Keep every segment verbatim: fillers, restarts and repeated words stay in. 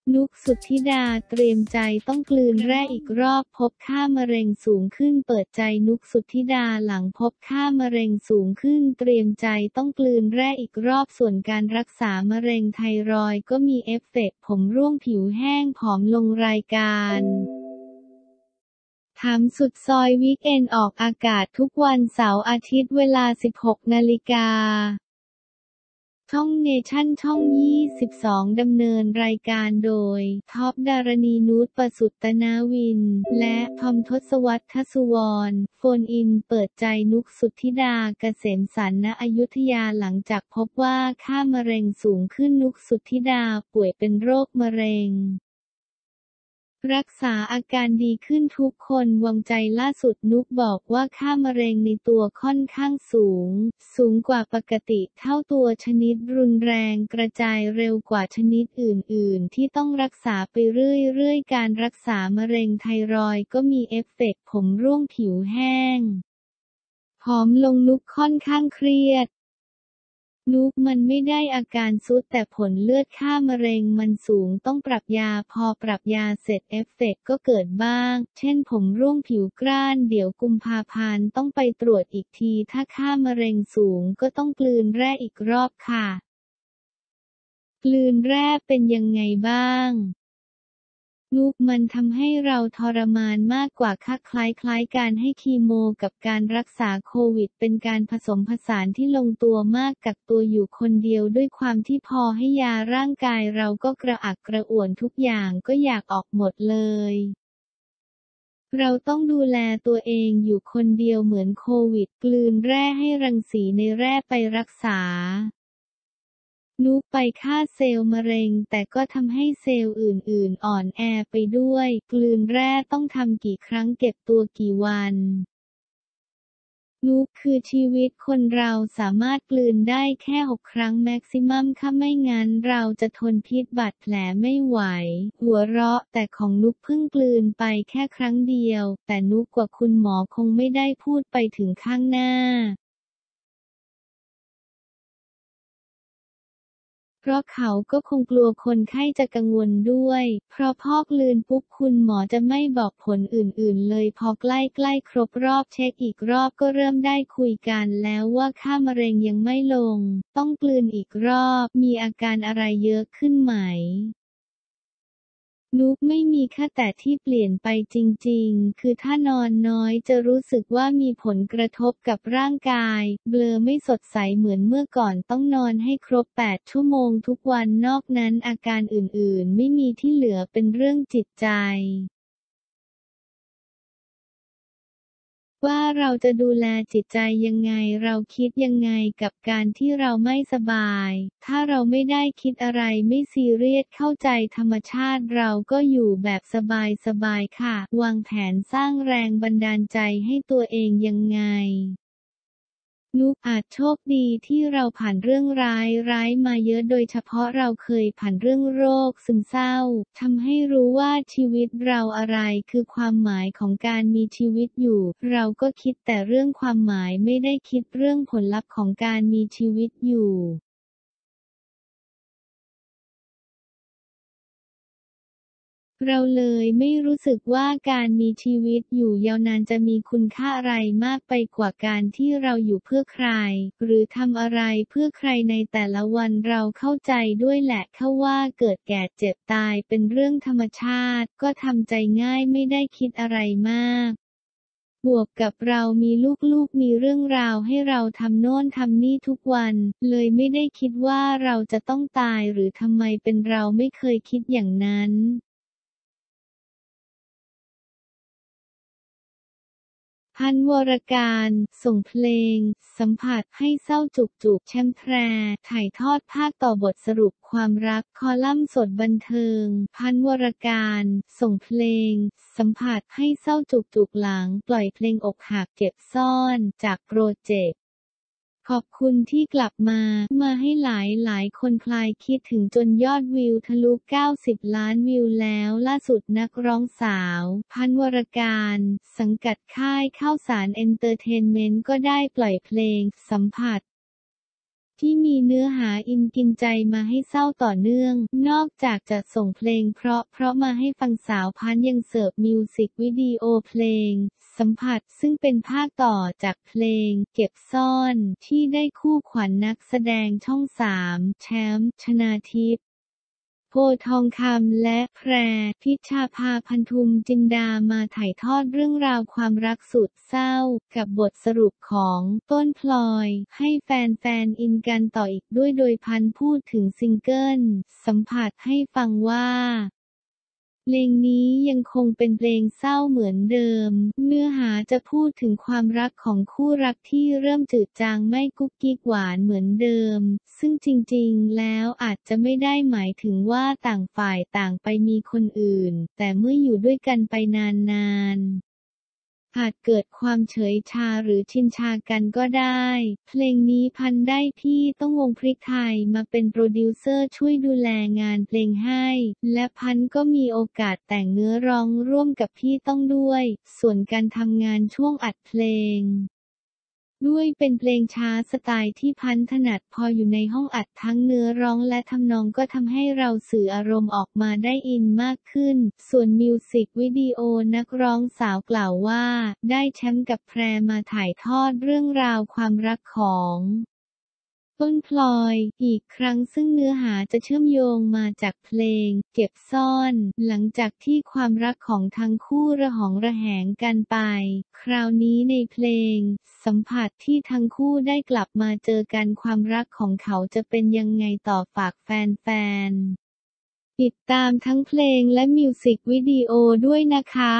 นุก สุทธิดาเตรียมใจต้องกลืนแร่อีกรอบพบค่ามะเร็งสูงขึ้นเปิดใจนุก สุทธิดาหลังพบค่ามะเร็งสูงขึ้นเตรียมใจต้องกลืนแร่อีกรอบส่วนการรักษามะเร็งไทรอยด์ก็มีเอฟเฟกต์ผมร่วงผิวแห้งผอมลงรายการถามสุดซอยวีคเอนด์ออกอากาศทุกวันเสาร์อาทิตย์เวลา สิบหกนาฬิกาช่องเนชั่นช่อง ยี่สิบสอง ดำเนินรายการโดย ท็อป ดารณีนูต ประสุตนาวิน และ ทอม ทศวรรษ ทสุวรรณ โฟนอิน เปิดใจนุก สุทธิดา เกษมสรร ณ อยุธยาหลังจากพบว่าค่ามะเร็งสูงขึ้นนุก สุทธิดาป่วยเป็นโรคมะเร็งรักษาอาการดีขึ้นทุกคนวางใจล่าสุดนุกบอกว่าค่ามะเร็งในตัวค่อนข้างสูง สูงกว่าปกติเท่าตัวชนิดรุนแรงกระจายเร็วกว่าชนิดอื่นๆที่ต้องรักษาไปเรื่อยๆการรักษามะเร็งไทรอยด์ก็มีเอฟเฟกต์ผมร่วงผิวแห้งผอมลงนุกค่อนข้างเครียดนุกมันไม่ได้อาการทรุดแต่ผลเลือดค่ามะเร็งมันสูงต้องปรับยาพอปรับยาเสร็จเอฟเฟกต์ก็เกิดบ้างเช่นผมร่วงผิวกร้านเดี๋ยวกุมภาพันธ์ต้องไปตรวจอีกทีถ้าค่ามะเร็งสูงก็ต้องกลืนแร่อีกรอบค่ะกลืนแร่เป็นยังไงบ้างนุกมันทำให้เราทรมานมากกว่าค่ะคล้ายๆการให้คีโมกับการรักษาโควิดเป็นการผสมผสานที่ลงตัวมากกักตัวอยู่คนเดียวด้วยความที่พอให้ยาร่างกายเราก็กระอักกระอ่วนทุกอย่างก็อยากออกหมดเลยเราต้องดูแลตัวเองอยู่คนเดียวเหมือนโควิดกลืนแร่ให้รังสีในแร่ไปรักษานุกไปฆ่าเซลล์มะเร็งแต่ก็ทำให้เซลล์อื่นๆอ่อนแอไปด้วยกลืนแร่ต้องทำกี่ครั้งเก็บตัวกี่วันนุกคือชีวิตคนเราสามารถกลืนได้แค่หกครั้งแม็กซิมัมค่ะไม่งั้นเราจะทนพิษบาดแผลไม่ไหวหัวเราะแต่ของนุกเพิ่งกลืนไปแค่ครั้งเดียวแต่นุกกว่าคุณหมอคงไม่ได้พูดไปถึงข้างหน้าเพราะเขาก็คงกลัวคนไข้จะกังวลด้วย เพราะพอกลืนปุ๊บคุณหมอจะไม่บอกผลอื่นๆเลยพอใกล้ๆครบรอบเช็คอีกรอบก็เริ่มได้คุยกันแล้วว่าค่ามะเร็งยังไม่ลง ต้องกลืนอีกรอบ มีอาการอะไรเยอะขึ้นไหมนุกไม่มีค่ะแต่ที่เปลี่ยนไปจริงๆ คือถ้านอนน้อยจะรู้สึกว่ามีผลกระทบกับร่างกาย เบลอไม่สดใสเหมือนเมื่อก่อนต้องนอนให้ครบแปดชั่วโมงทุกวันนอกนั้นอาการอื่นๆไม่มีที่เหลือเป็นเรื่องจิตใจว่าเราจะดูแลจิตใจยังไงเราคิดยังไงกับการที่เราไม่สบายถ้าเราไม่ได้คิดอะไรไม่ซีเรียสเข้าใจธรรมชาติเราก็อยู่แบบสบายๆค่ะวางแผนสร้างแรงบันดาลใจให้ตัวเองยังไงนุกอาจโชคดีที่เราผ่านเรื่องร้ายๆมาเยอะโดยเฉพาะเราเคยผ่านเรื่องโรคซึมเศร้าทำให้รู้ว่าชีวิตเราอะไรคือความหมายของการมีชีวิตอยู่เราก็คิดแต่เรื่องความหมายไม่ได้คิดเรื่องผลลัพธ์ของการมีชีวิตอยู่เราเลยไม่รู้สึกว่าการมีชีวิตอยู่ยาวนานจะมีคุณค่าอะไรมากไปกว่าการที่เราอยู่เพื่อใครหรือทำอะไรเพื่อใครในแต่ละวันเราเข้าใจด้วยแหละค่ะว่าเกิดแก่เจ็บตายเป็นเรื่องธรรมชาติก็ทำใจง่ายไม่ได้คิดอะไรมากบวกกับเรามีลูกๆมีเรื่องราวให้เราทำโน่นทำนี่ทุกวันเลยไม่ได้คิดว่าเราจะต้องตายหรือทำไมเป็นเราไม่เคยคิดอย่างนั้นพันวรการ ส่งเพลง สัมผัสให้เศร้าจุกจุกแชมแพรถ่ายทอดภาคต่อบทสรุปความรักคอลัมน์สดบันเทิง พันวรการ ส่งเพลง สัมผัสให้เศร้าจุกจุกหลังปล่อยเพลงอกหักเก็บซ่อนจากโปรเจกต์ ขอบคุณที่กลับมา มาให้หลายหลายคนคลายคิดถึงจนยอดวิวทะลุเก้าสิบล้านวิวแล้วล่าสุดนักร้องสาว พันวรการ สังกัดค่ายข้าวสารเอนเตอร์เทนเมนต์ก็ได้ปล่อยเพลง สัมผัสที่มีเนื้อหาอินกินใจมาให้เศร้าต่อเนื่องนอกจากจะส่งเพลงเพราะเพราะมาให้ฟังสาวพันธุ์ยังเสิร์ฟมิวสิกวิดีโอเพลงสัมผัสซึ่งเป็นภาคต่อจากเพลงเก็บซ่อนที่ได้คู่ขวัญนักแสดงช่องสามแชมป์ชนาทิพย์โพธิ์ทองคำและแพรพิชาภาพันธุมจินดามาถ่ายทอดเรื่องราวความรักสุดเศร้ากับบทสรุปของต้นพลอยให้แฟนๆอินกันต่ออีกด้วยโดยพันพูดถึงซิงเกิลสัมผัสให้ฟังว่าเพลงนี้ยังคงเป็นเพลงเศร้าเหมือนเดิมเนื้อหาจะพูดถึงความรักของคู่รักที่เริ่มจืดจางไม่กุ๊กกิ๊กหวานเหมือนเดิมซึ่งจริงๆแล้วอาจจะไม่ได้หมายถึงว่าต่างฝ่ายต่างไปมีคนอื่นแต่เมื่ออยู่ด้วยกันไปนานๆอาจเกิดความเฉยชาหรือชินชากันก็ได้เพลงนี้พันได้พี่ต้องวงพริกไทยมาเป็นโปรดิวเซอร์ช่วยดูแลงานเพลงให้และพันก็มีโอกาสแต่งเนื้อร้องร่วมกับพี่ต้องด้วยส่วนการทำงานช่วงอัดเพลงด้วยเป็นเพลงช้าสไตล์ที่พันถนัดพออยู่ในห้องอัดทั้งเนื้อร้องและทำนองก็ทำให้เราสื่ออารมณ์ออกมาได้อินมากขึ้นส่วนมิวสิกวิดีโอนักร้องสาวกล่าวว่าได้แชมป์กับแพรมาถ่ายทอดเรื่องราวความรักของต้นพลอยอีกครั้งซึ่งเนื้อหาจะเชื่อมโยงมาจากเพลงเก็บซ่อนหลังจากที่ความรักของทั้งคู่ระหองระแหงกันไปคราวนี้ในเพลงสัมผัสที่ทั้งคู่ได้กลับมาเจอกันความรักของเขาจะเป็นยังไงต่อฝากแฟนๆติดตามทั้งเพลงและมิวสิกวิดีโอด้วยนะคะ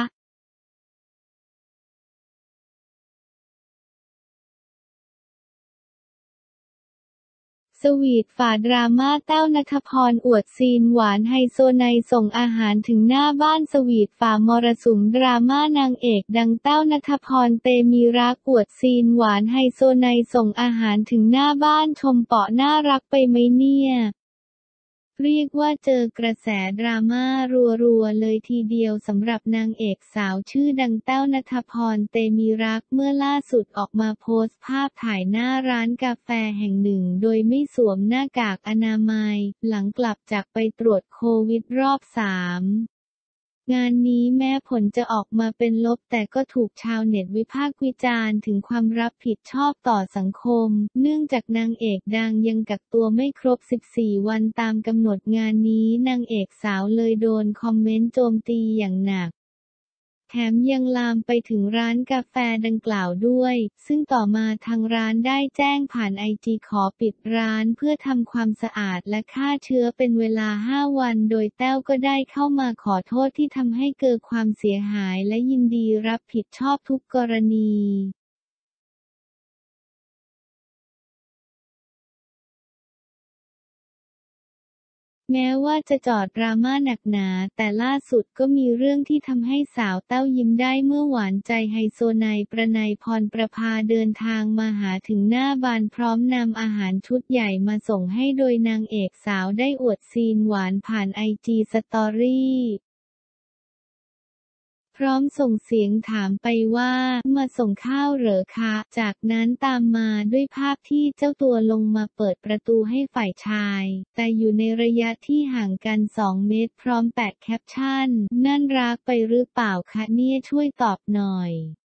สวีทฝ่าดราม่าแต้วณัฐพรอวดซีนหวานไฮโซไนส่งอาหารถึงหน้าบ้านสวีทฝ่ามรสุมดราม่านางเอกดังแต้วณัฐพรเตมีรักอวดซีนหวานไฮโซไนส่งอาหารถึงหน้าบ้านชมเปาะน่ารักไปไหมเนี่ยเรียกว่าเจอกระแสดราม่ารัวๆเลยทีเดียวสำหรับนางเอกสาวชื่อดังแต้วณัฐพรเตมีรักเมื่อล่าสุดออกมาโพสต์ภาพถ่ายหน้าร้านกาแฟแห่งหนึ่งโดยไม่สวมหน้ากากอนามัยหลังกลับจากไปตรวจโควิดรอบสามงานนี้แม้ผลจะออกมาเป็นลบแต่ก็ถูกชาวเน็ตวิพากษ์วิจารณ์ถึงความรับผิดชอบต่อสังคมเนื่องจากนางเอกดังยังกักตัวไม่ครบสิบสี่วันตามกำหนดงานนี้นางเอกสาวเลยโดนคอมเมนต์โจมตีอย่างหนักแถมยังลามไปถึงร้านกาแฟดังกล่าวด้วยซึ่งต่อมาทางร้านได้แจ้งผ่านไอจีขอปิดร้านเพื่อทำความสะอาดและฆ่าเชื้อเป็นเวลาห้าวันโดยแต้วก็ได้เข้ามาขอโทษที่ทำให้เกิดความเสียหายและยินดีรับผิดชอบทุกกรณีแม้ว่าจะจอดดราม่าหนักหนาแต่ล่าสุดก็มีเรื่องที่ทำให้สาวแต้วยิ้มได้เมื่อหวานใจไฮโซไนประไนพรประภาเดินทางมาหาถึงหน้าบ้านพร้อมนำอาหารชุดใหญ่มาส่งให้โดยนางเอกสาวได้อวดซีนหวานผ่านไอจีสตอรี่พร้อมส่งเสียงถามไปว่ามาส่งข้าวเหรอคะจากนั้นตามมาด้วยภาพที่เจ้าตัวลงมาเปิดประตูให้ฝ่ายชายแต่อยู่ในระยะที่ห่างกันสองเมตรพร้อมแปะแคปชั่นนั่นรักไปหรือเปล่าคะเนี่ยช่วยตอบหน่อย